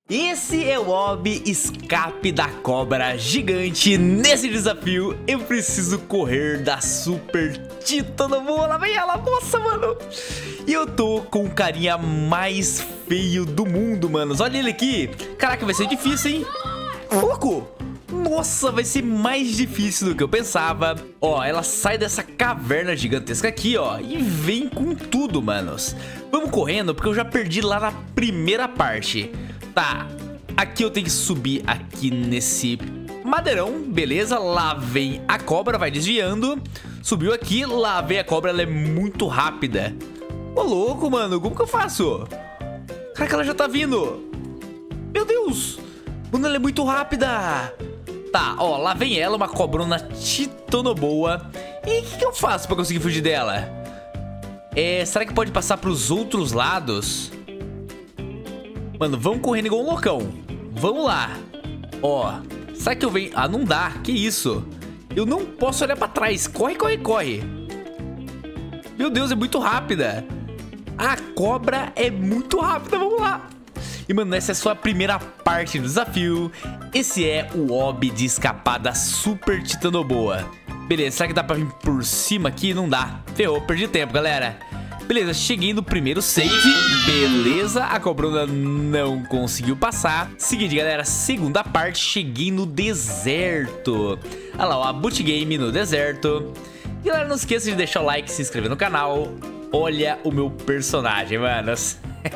Esse é o Mob Escape da Cobra Gigante. Nesse desafio eu preciso correr da Super Titanoboa. Lá vem ela, nossa, mano. E eu tô com o carinha mais feio do mundo, manos. Olha ele aqui. Caraca, vai ser difícil, hein? Louco! Nossa, vai ser mais difícil do que eu pensava. Ó, ela sai dessa caverna gigantesca aqui, ó, e vem com tudo, manos. Vamos correndo, porque eu já perdi lá na primeira parte. Tá, aqui eu tenho que subir aqui nesse madeirão, beleza? Lá vem a cobra, vai desviando. Subiu aqui, lá vem a cobra, ela é muito rápida. Ô, louco, mano, como que eu faço? Caraca, ela já tá vindo. Meu Deus, mano, ela é muito rápida. Tá, ó, lá vem ela, uma cobrona titanoboa. E o que eu faço pra conseguir fugir dela? Será que pode passar pros outros lados? Mano, vamos correndo igual um loucão. Vamos lá. Ó, será que eu venho... Ah, não dá, que isso? Eu não posso olhar pra trás. Corre, corre, corre. Meu Deus, é muito rápida. A cobra é muito rápida, vamos lá. E, mano, essa é só a primeira parte do desafio. Esse é o Mob de escapar da Super Titanoboa. Beleza, será que dá pra vir por cima aqui? Não dá. Ferrou, perdi tempo, galera. Beleza, cheguei no primeiro save. Beleza, a cobrona não conseguiu passar. Seguinte, galera, segunda parte, cheguei no deserto. Olha lá, ó, a Boot Game no deserto. E, galera, não esqueça de deixar o like e se inscrever no canal. Olha o meu personagem, manos.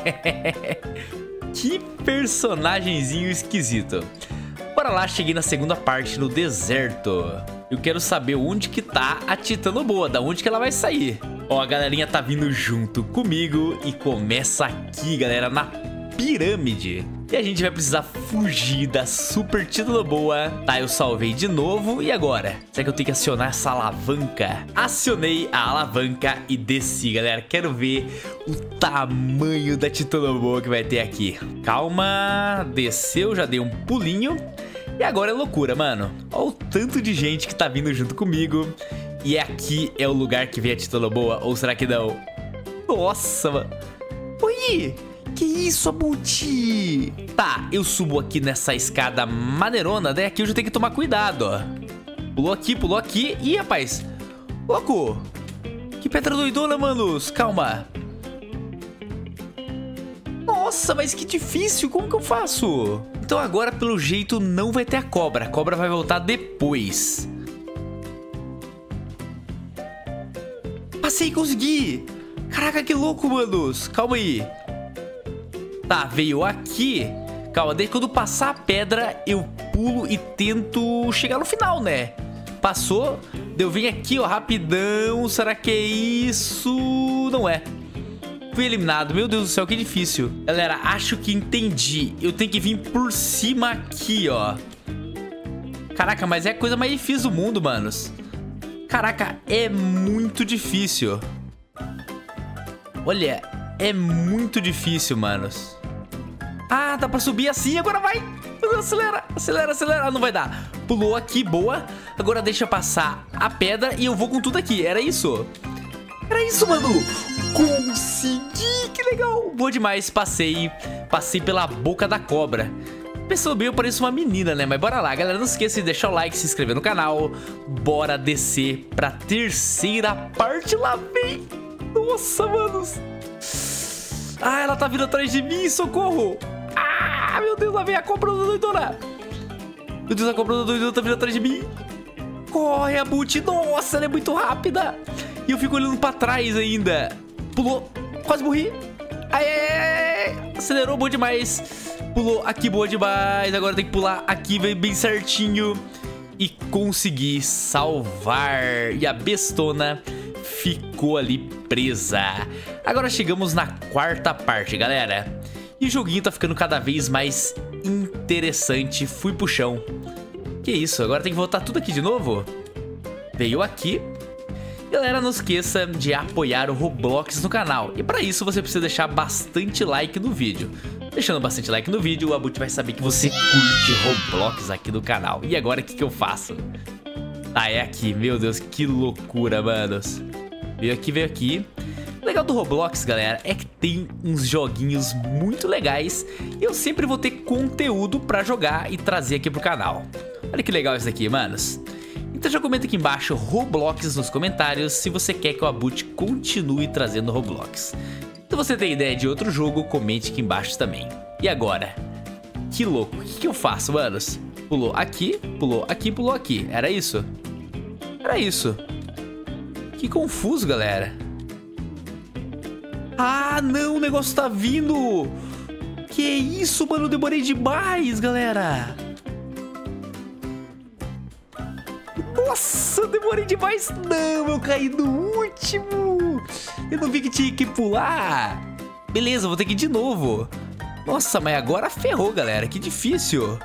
Que personagemzinho esquisito. Bora lá, cheguei na segunda parte, no deserto. Eu quero saber onde que tá a Titanoboa, da onde que ela vai sair. Ó, a galerinha tá vindo junto comigo e começa aqui, galera, na pirâmide. E a gente vai precisar fugir da Super Titanoboa. Tá, eu salvei de novo. E agora? Será que eu tenho que acionar essa alavanca? Acionei a alavanca e desci, galera. Quero ver o tamanho da Titanoboa que vai ter aqui. Calma, desceu, já dei um pulinho. E agora é loucura, mano. Olha o tanto de gente que tá vindo junto comigo. E aqui é o lugar que vem a Titanoboa, ou será que não? Nossa, mano. Oi! Que isso, Abuti? Tá, eu subo aqui nessa escada maneirona, daí aqui eu já tenho que tomar cuidado, ó. Pulou aqui. Ih, rapaz. Louco. Que pedra doidona, manos. Calma. Nossa, mas que difícil. Como que eu faço? Então agora, pelo jeito, não vai ter a cobra. A cobra vai voltar depois. Passei, consegui. Caraca, que louco, manos. Calma aí. Tá, veio aqui. Calma, daí quando passar a pedra, eu pulo e tento chegar no final, né? Passou. Eu venho aqui, ó, rapidão. Será que é isso? Não é. Fui eliminado. Meu Deus do céu, que difícil. Galera, acho que entendi. Eu tenho que vir por cima aqui, ó. Caraca, mas é a coisa mais difícil do mundo, manos. Caraca, é muito difícil. Olha, é muito difícil, manos. Ah, dá pra subir assim, agora vai. Acelera, acelera, acelera. Ah, não vai dar. Pulou aqui, boa. Agora deixa passar a pedra e eu vou com tudo aqui. Era isso? Era isso, mano. Consegui, que legal. Boa demais, passei pela boca da cobra. Pensou bem, eu pareço uma menina, né? Mas bora lá, galera, não esqueça de deixar o like, se inscrever no canal. Bora descer pra terceira parte. Lá vem. Nossa, manos. Ah, ela tá vindo atrás de mim, socorro. Ah, meu Deus, lá vem a cobra doidona. Meu Deus, a cobra doidona tá vindo atrás de mim. Corre, Abuti. Nossa, ela é muito rápida. E eu fico olhando pra trás ainda. Pulou, quase morri. Aê, acelerou, boa demais. Pulou aqui, boa demais. Agora tem que pular aqui, vem bem certinho. E consegui salvar. E a bestona ficou ali presa. Agora chegamos na quarta parte, galera. E o joguinho tá ficando cada vez mais interessante. Fui pro chão. Que isso, agora tem que voltar tudo aqui de novo? Veio aqui. Galera, não esqueça de apoiar o Roblox no canal. E pra isso você precisa deixar bastante like no vídeo. Deixando bastante like no vídeo, o Abuti vai saber que você curte Roblox aqui no canal. E agora o que eu faço? Ah, é aqui. Meu Deus, que loucura, manos. Veio aqui, veio aqui. O legal do Roblox, galera, é que tem uns joguinhos muito legais e eu sempre vou ter conteúdo pra jogar e trazer aqui pro canal. Olha que legal isso daqui, manos. Então já comenta aqui embaixo Roblox nos comentários se você quer que o Abut continue trazendo Roblox. Se você tem ideia de outro jogo, comente aqui embaixo também. E agora? Que louco, o que eu faço, manos? Pulou aqui, pulou aqui, pulou aqui. Era isso? Era isso. Que confuso, galera. Ah, não, o negócio tá vindo. Que isso, mano, eu demorei demais, galera. Nossa, eu demorei demais. Não, eu caí no último. Eu não vi que tinha que pular. Beleza, vou ter que ir de novo. Nossa, mas agora ferrou, galera. Que difícil.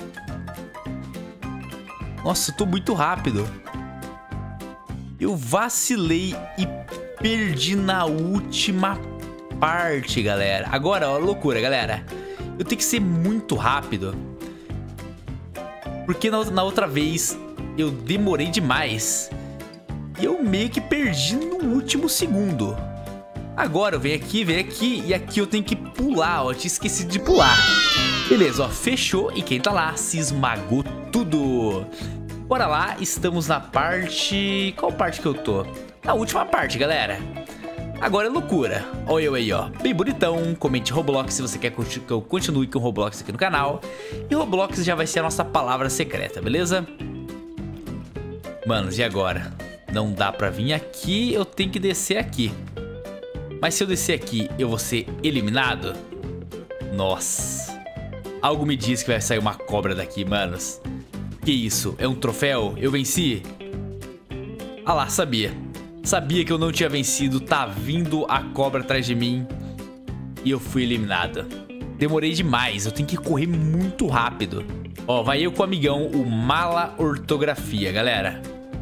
Nossa, eu tô muito rápido. Eu vacilei e perdi na última parte, galera. Agora, ó, loucura, galera. Eu tenho que ser muito rápido. Porque na outra vez eu demorei demais. E eu meio que perdi no último segundo. Agora eu venho aqui e aqui eu tenho que pular, ó. Eu tinha esquecido de pular. Beleza, ó, fechou. E quem tá lá se esmagou tudo. Bora lá, estamos na parte... Qual parte que eu tô? Na última parte, galera. Agora é loucura. Olha eu aí, ó. Bem bonitão. Comente Roblox se você quer que eu continue com Roblox aqui no canal. E Roblox já vai ser a nossa palavra secreta, beleza? Manos, e agora? Não dá pra vir aqui, eu tenho que descer aqui. Mas se eu descer aqui, eu vou ser eliminado? Nossa. Algo me diz que vai sair uma cobra daqui, manos. Que isso? É um troféu? Eu venci? Ah lá, sabia. Sabia que eu não tinha vencido. Tá vindo a cobra atrás de mim. E eu fui eliminado. Demorei demais. Eu tenho que correr muito rápido. Ó, vai eu com o amigão, o Mala Ortografia, galera.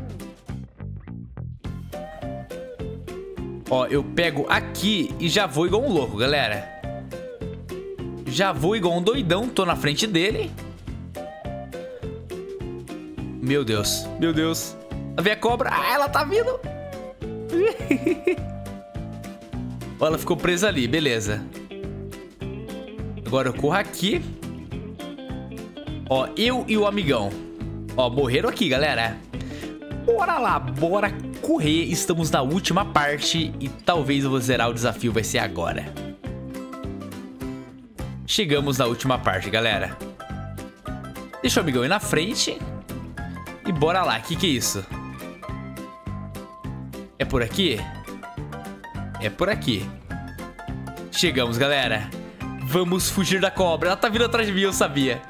Ó, eu pego aqui e já vou igual um louco, galera. Já vou igual um doidão. Tô na frente dele. Meu Deus, meu Deus. Vem a cobra. Ah, ela tá vindo. Ó, ela ficou presa ali, beleza. Agora eu corro aqui. Ó, eu e o amigão. Ó, morreram aqui, galera. Bora lá, bora correr. Estamos na última parte e talvez eu vou zerar o desafio, vai ser agora. Chegamos na última parte, galera. Deixa o amigão ir na frente. E bora lá, que é isso? É por aqui? É por aqui. Chegamos, galera. Vamos fugir da cobra. Ela tá vindo atrás de mim, eu sabia.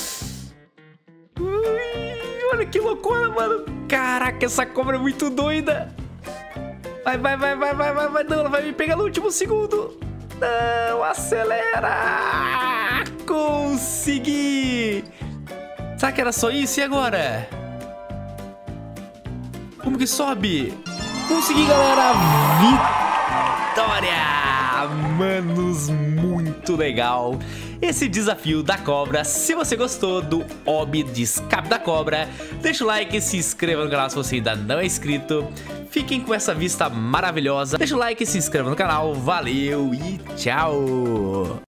Ui, olha que loucura, mano. Caraca, essa cobra é muito doida. Vai. Não, ela vai me pegar no último segundo. Não, acelera. Consegui. Será que era só isso? E agora? Como que sobe? Consegui, galera! Vitória! Manos, muito legal esse desafio da cobra. Se você gostou do hobby de escape da cobra, deixa o like e se inscreva no canal se você ainda não é inscrito. Fiquem com essa vista maravilhosa. Deixa o like e se inscreva no canal. Valeu e tchau!